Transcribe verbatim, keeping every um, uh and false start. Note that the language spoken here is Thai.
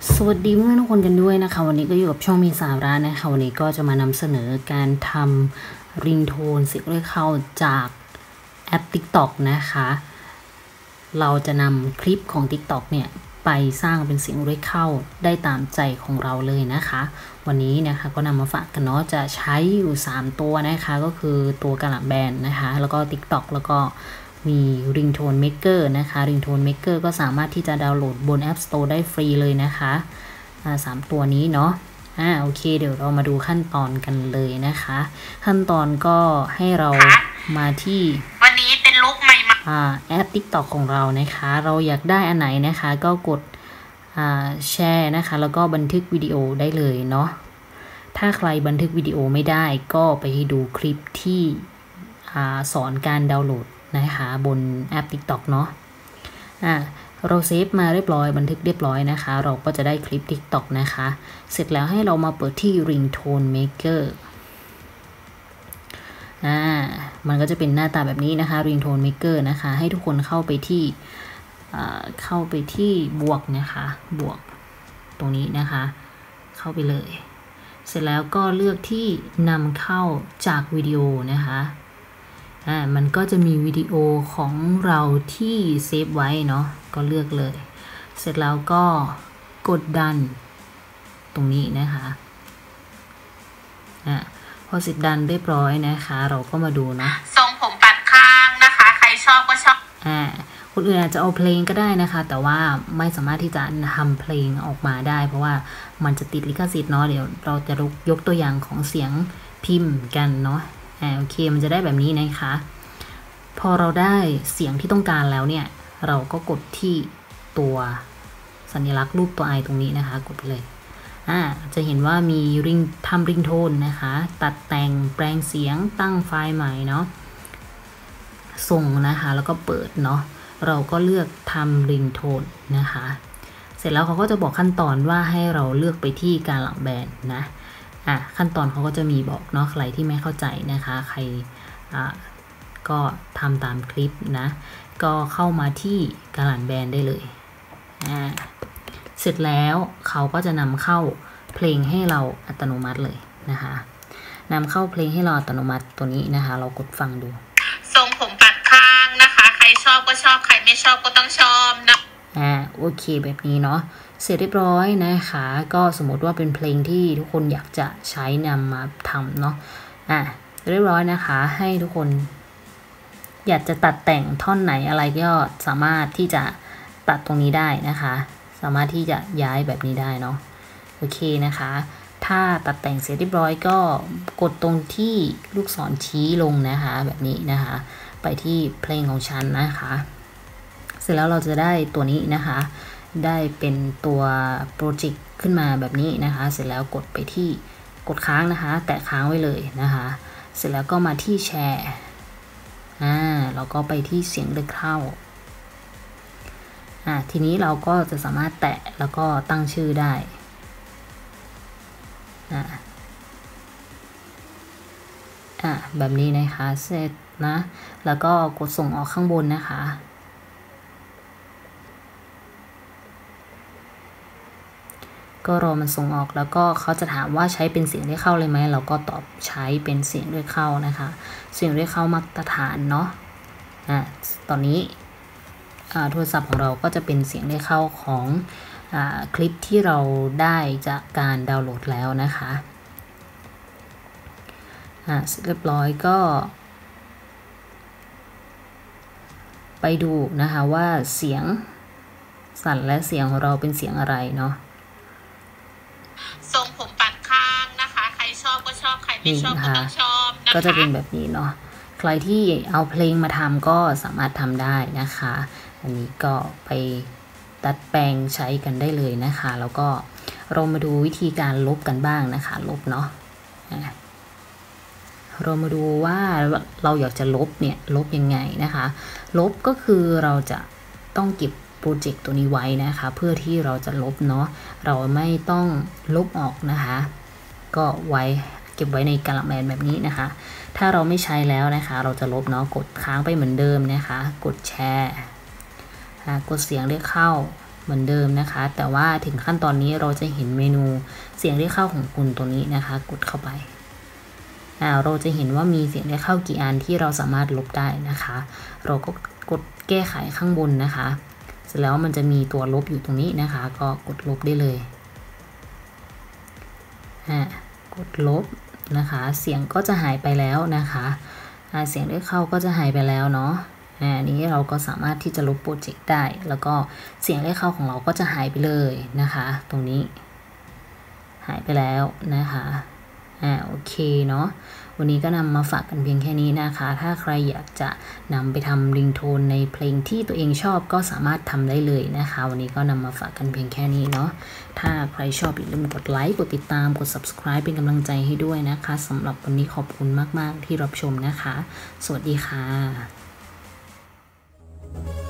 สวัสดีเพื่อนทุกคนกันด้วยนะคะวันนี้ก็อยู่กับช่องมีสาระนะคะวันนี้ก็จะมานำเสนอการทำริงโทนเสียงเรียกเข้าจากแอป TikTok นะคะเราจะนำคลิปของ TikTok เนี่ยไปสร้างเป็นเสียงเรียกเข้าได้ตามใจของเราเลยนะคะวันนี้นะคะก็นำมาฝากกันเนาะจะใช้อยู่สามตัวนะคะก็คือตัวกะหล่ำแบนนะคะแล้วก็ TikTok แล้วก็มี Ringtone Maker นะคะ Ringtone Maker ก็สามารถที่จะดาวน์โหลดบน App Store ได้ฟรีเลยนะคะสามตัวนี้เนาะอ่าโอเคเดี๋ยวเรามาดูขั้นตอนกันเลยนะคะขั้นตอนก็ให้เรามาที่วันนี้เป็นลุคใหม่อ่าแอป TikTok ของเรานะคะเราอยากได้อันไหนนะคะก็กดอ่าแชร์นะคะแล้วก็บันทึกวิดีโอได้เลยเนาะถ้าใครบันทึกวิดีโอไม่ได้ก็ไปดูคลิปที่อ่าสอนการดาวน์โหลดนะคะบนแอป TikTok เนาะอ่าเราเซฟมาเรียบร้อยบันทึกเรียบร้อยนะคะเราก็จะได้คลิป TikTok นะคะเสร็จแล้วให้เรามาเปิดที่ Ringtone Maker อ่ามันก็จะเป็นหน้าตาแบบนี้นะคะ Ringtone Maker นะคะให้ทุกคนเข้าไปที่เข้าไปที่บวกนะคะบวกตรงนี้นะคะเข้าไปเลยเสร็จแล้วก็เลือกที่นำเข้าจากวิดีโอนะคะอ่ามันก็จะมีวิดีโอของเราที่เซฟไว้เนาะก็เลือกเลยเสร็จแล้วก็กดดันตรงนี้นะคะอ่าพอเสร็จดันเรียบร้อยนะคะเราก็มาดูเนาะทรงผมปัดข้างนะคะใครชอบก็ชอบอ่าคนอื่นอาจจะเอาเพลงก็ได้นะคะแต่ว่าไม่สามารถที่จะทำเพลงออกมาได้เพราะว่ามันจะติดลิขสิทธิ์เนาะเดี๋ยวเราจะยกตัวอย่างของเสียงพิมพ์กันเนาะอ่าโอเคมันจะได้แบบนี้นะคะพอเราได้เสียงที่ต้องการแล้วเนี่ยเราก็กดที่ตัวสัญลักษณ์รูปตัวไอตรงนี้นะคะกดไปเลยอ่าจะเห็นว่ามีริงทำริงโทนนะคะตัดแต่งแปลงเสียงตั้งไฟล์ใหม่เนาะส่งนะคะแล้วก็เปิดเนาะเราก็เลือกทำริงโทนนะคะเสร็จแล้วเขาก็จะบอกขั้นตอนว่าให้เราเลือกไปที่การหลังแบนนะอ่ะขั้นตอนเขาก็จะมีบอกเนาะใครที่ไม่เข้าใจนะคะใครอ่ะก็ทำตามคลิปนะก็เข้ามาที่การหลังแบนได้เลยอ่าเสร็จแล้วเขาก็จะนำเข้าเพลงให้เราอัตโนมัติเลยนะคะนำเข้าเพลงให้เราอัตโนมัติตัวนี้นะคะเรากดฟังดูทรงผมปัดข้างนะคะใครชอบก็ชอบใครไม่ชอบก็ต้องชอบนะอ่าโอเคแบบนี้เนาะเสร็จเรียบร้อยนะคะก็สมมติว่าเป็นเพลงที่ทุกคนอยากจะใช้นำมาทำเนาะอ่าเรียบร้อยนะคะให้ทุกคนอยากจะตัดแต่งท่อนไหนอะไรก็สามารถที่จะตัดตรงนี้ได้นะคะสามารถที่จะย้ายแบบนี้ได้เนาะโอเคนะคะถ้าตัดแต่งเสร็จเรียบร้อยก็กดตรงที่ลูกศรชี้ลงนะคะแบบนี้นะคะไปที่เพลงของฉันนะคะเสร็จแล้วเราจะได้ตัวนี้นะคะได้เป็นตัวโปรเจกต์ขึ้นมาแบบนี้นะคะเสร็จแล้วกดไปที่กดค้างนะคะแตะค้างไว้เลยนะคะเสร็จแล้วก็มาที่แชร์อ่าแล้วก็ไปที่เสียงเรียกเข้าอ่าทีนี้เราก็จะสามารถแตะแล้วก็ตั้งชื่อได้อ่าอ่าแบบนี้นะคะเสร็จนะแล้วก็กดส่งออกข้างบนนะคะก็รอมันส่งออกแล้วก็เขาจะถามว่าใช้เป็นเสียงเรียกเข้าเลยไหมเราก็ตอบใช้เป็นเสียงเรียกเข้านะคะเสียงเรียกเข้ามาตรฐานเนาะอ่าตอนนี้โทรศัพท์ของเราก็จะเป็นเสียงเรียกเข้าของอ่าคลิปที่เราได้จากการดาวน์โหลดแล้วนะคะอ่าเรียบร้อยก็ไปดูนะคะว่าเสียงสั่นและเสียงของเราเป็นเสียงอะไรเนาะทรงผมปัดข้างนะคะใครชอบก็ชอบใครไม่ชอบก็ต้องชอบนะคะก็จะเป็นแบบนี้เนาะใครที่เอาเพลงมาทำก็สามารถทำได้นะคะอันนี้ก็ไปตัดแปลงใช้กันได้เลยนะคะแล้วก็เรามาดูวิธีการลบกันบ้างนะคะลบเนาะเรามาดูว่าเราอยากจะลบเนี่ยลบยังไงนะคะลบก็คือเราจะต้องเก็บโปรเจกต์ตัวนี้ไว้นะคะเพื่อที่เราจะลบเนาะเราไม่ต้องลบออกนะคะก็ไว้เก็บไว้ในกะหล่ำแบนแบบนี้นะคะถ้าเราไม่ใช้แล้วนะคะเราจะลบเนาะกดค้างไปเหมือนเดิมนะคะกดแชร์กดเสียงเรียกเข้ามือนเดิมนะคะแต่ว่าถึงขั้นตอนนี้เราจะเห็นเมนูเสียงเรียกเข้าของคุณตัวนี้นะคะกดเข้าไปอ่าเราจะเห็นว่ามีเสียงเรียกเข้ากี่อันที่เราสามารถลบได้นะคะเราก็กดแก้ไขข้างบนนะคะเสร็จแล้วมันจะมีตัวลบอยู่ตรงนี้นะคะก็กดลบได้เลยอ่ากดลบนะคะเสียงก็จะหายไปแล้วนะคะอ่าเสียงเรียกเข้าก็จะหายไปแล้วเนาะอันนี้เราก็สามารถที่จะลบโปรเจกต์ได้แล้วก็เสียงเรียกเข้าของเราก็จะหายไปเลยนะคะตรงนี้หายไปแล้วนะคะอ่าโอเคเนาะวันนี้ก็นำมาฝากกันเพียงแค่นี้นะคะถ้าใครอยากจะนำไปทำริงโทนในเพลงที่ตัวเองชอบก็สามารถทำได้เลยนะคะวันนี้ก็นำมาฝากกันเพียงแค่นี้เนาะถ้าใครชอบอย่าลืมกดไลค์กดติดตามกด ซับสไครบ์ เป็นกำลังใจให้ด้วยนะคะสำหรับวันนี้ขอบคุณมากๆที่รับชมนะคะสวัสดีค่ะ